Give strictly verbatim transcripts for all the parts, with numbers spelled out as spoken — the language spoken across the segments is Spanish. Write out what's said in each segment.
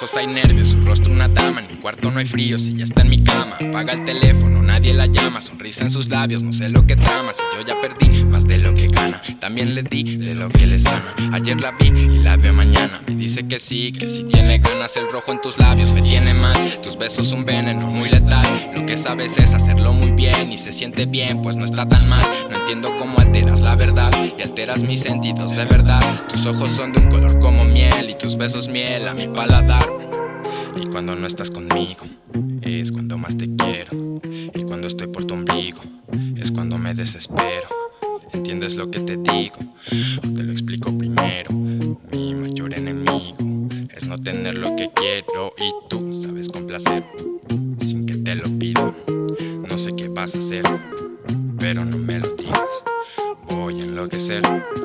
ojos hay nervios, su rostro una dama. En mi cuarto no hay frío, si ya está en mi cama. Apaga el teléfono, nadie la llama. Sonrisa en sus labios, no sé lo que trama. Si yo ya perdí más de lo que gana, también le di de lo que le sana. Ayer la vi y la veo mañana. Me dice que sí, que si tiene ganas. El rojo en tus labios me tiene mal. Tus besos un veneno muy letal. Lo que sabes es hacerlo muy bien y se siente bien, pues no está tan mal. No entiendo cómo alteras la verdad y alteras mis sentidos de verdad. Tus ojos son de un color como miel y tus besos miel a mi paladar. Y cuando no estás conmigo es cuando más te quiero. Y cuando estoy por tu ombligo es cuando me desespero. ¿Entiendes lo que te digo? O te lo explico primero. Mi mayor enemigo es no tener lo que quiero y tú sabes complacer sin que te lo pido. No sé qué vas a hacer, pero no me lo digas. Voy a enloquecer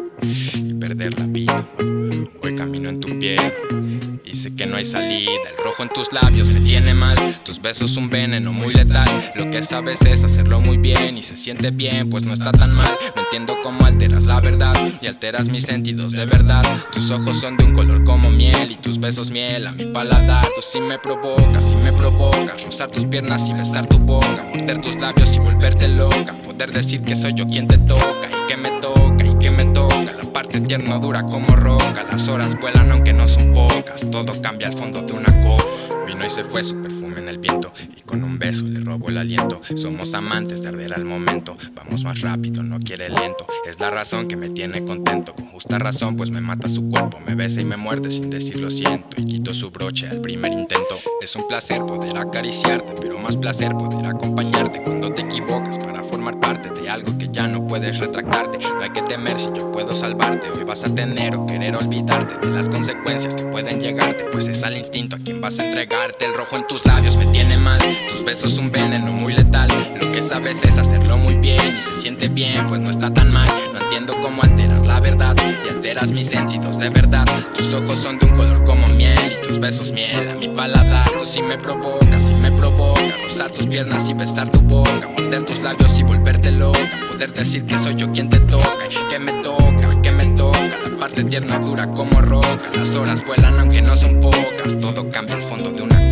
y perder la vida. Hoy camino en tu piel y sé que no hay salida. El rojo en tus labios me tiene mal. Tus besos un veneno muy letal. Lo que sabes es hacerlo muy bien y se siente bien, pues no está tan mal. No entiendo cómo alteras la verdad y alteras mis sentidos de verdad. Tus ojos son de un color como miel y tus besos miel a mi paladar. Tú sí me provocas, sí me provocas. Rozar tus piernas y besar tu boca. Morder tus labios y volverte loca. Poder decir que soy yo quien te toca y que me toca y que me toca. La parte tierna dura como roca. Las horas vuelan aunque no son pocas. Todo cambia al fondo de una copa. Vino y se fue su perfume en el viento y con un beso le robó el aliento. Somos amantes de arder al momento. Vamos más rápido, no quiere lento. Es la razón que me tiene contento. Con justa razón pues me mata su cuerpo. Me besa y me muerde sin decir lo siento. Y quito su broche al primer intento. Es un placer poder acariciarte, pero más placer poder acompañarte cuando te equivocas para formar parte de algo que ya no puedes retractarte. No hay que temer si yo puedo salvarte. Hoy vas a tener o querer olvidarte de las consecuencias que pueden llegarte, pues es al instinto a quien vas a entregarte. El rojo en tus labios me tiene mal. Tus besos un veneno muy letal. Lo que sabes es hacerlo muy bien y se siente bien, pues no está tan mal. No entiendo cómo alteras la verdad y alteras mis sentidos de verdad. Tus ojos son de un color como miel y tus besos miel a mi paladar. Tú sí me provocas, sí me provocas. Rozar tus piernas y besar tu boca. Morder tus labios y volverte loca. Poder decir que soy yo quien te toca y que me toca, que me toca. La parte tierna dura como roca. Las horas vuelan aunque no son pocas. Todo cambia al fondo de una